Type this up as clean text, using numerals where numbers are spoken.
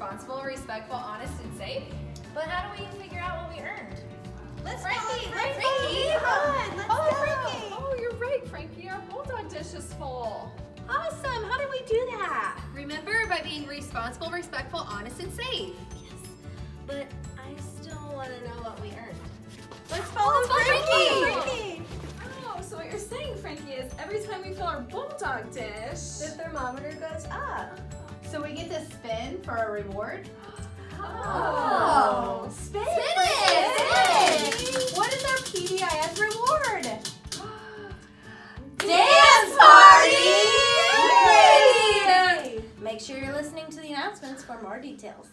responsible, respectful, honest, and safe. But how do we figure out what we earned? Frankie, Come on, let's go. Frankie. Oh, you're right, Frankie. Our bulldog dish is full. Awesome. How did we do that? Remember, by being responsible, respectful, honest, and safe. Yes. But I still want to know what we earned. Let's follow Frankie. Oh, so what you're saying, Frankie, is every time we fill our bulldog dish, The thermometer goes up. So we get to spin for a reward? Oh. Spin! Spin! What is our PBIS reward? Dance party! Yay! Make sure you're listening to the announcements for more details.